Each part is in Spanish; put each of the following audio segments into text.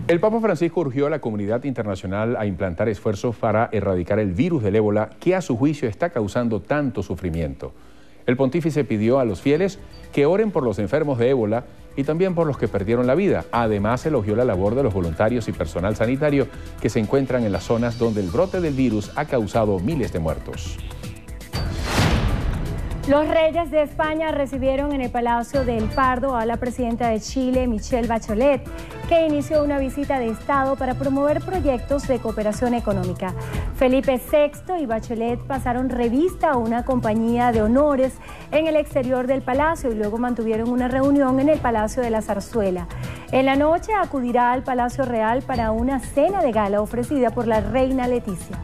El Papa Francisco urgió a la comunidad internacional a implantar esfuerzos para erradicar el virus del ébola que a su juicio está causando tanto sufrimiento. El pontífice pidió a los fieles que oren por los enfermos de ébola y también por los que perdieron la vida. Además, elogió la labor de los voluntarios y personal sanitario que se encuentran en las zonas donde el brote del virus ha causado miles de muertos. Los reyes de España recibieron en el Palacio del Pardo a la presidenta de Chile, Michelle Bachelet, que inició una visita de Estado para promover proyectos de cooperación económica. Felipe VI y Bachelet pasaron revista a una compañía de honores en el exterior del palacio y luego mantuvieron una reunión en el Palacio de la Zarzuela. En la noche acudirá al Palacio Real para una cena de gala ofrecida por la reina Leticia.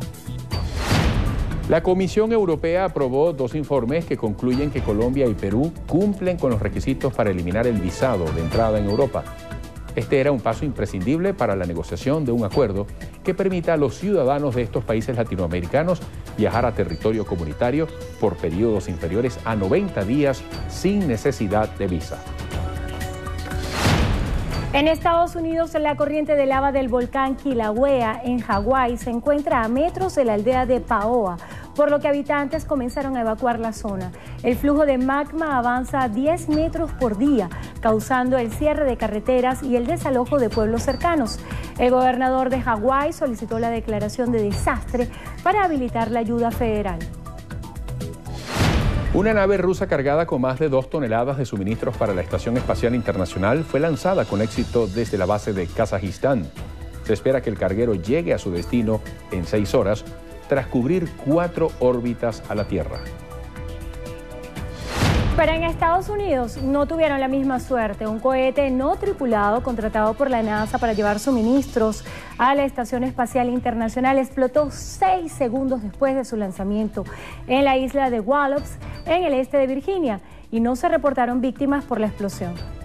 La Comisión Europea aprobó 2 informes que concluyen que Colombia y Perú cumplen con los requisitos para eliminar el visado de entrada en Europa. Este era un paso imprescindible para la negociación de un acuerdo que permita a los ciudadanos de estos países latinoamericanos viajar a territorio comunitario por periodos inferiores a 90 días sin necesidad de visa. En Estados Unidos, la corriente de lava del volcán Kilauea en Hawái se encuentra a metros de la aldea de Paoa, por lo que habitantes comenzaron a evacuar la zona. El flujo de magma avanza a 10 metros por día, causando el cierre de carreteras y el desalojo de pueblos cercanos. El gobernador de Hawái solicitó la declaración de desastre para habilitar la ayuda federal. Una nave rusa cargada con más de 2 toneladas de suministros para la Estación Espacial Internacional fue lanzada con éxito desde la base de Kazajistán. Se espera que el carguero llegue a su destino en 6 horas, tras cubrir 4 órbitas a la Tierra. Pero en Estados Unidos no tuvieron la misma suerte. Un cohete no tripulado contratado por la NASA para llevar suministros a la Estación Espacial Internacional explotó 6 segundos después de su lanzamiento en la isla de Wallops, en el este de Virginia, y no se reportaron víctimas por la explosión.